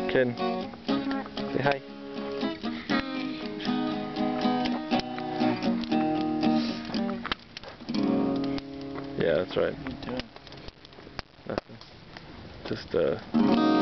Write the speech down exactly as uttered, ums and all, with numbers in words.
Ken, say hi. Yeah, that's right. What are you doing? Nothing. Just, uh...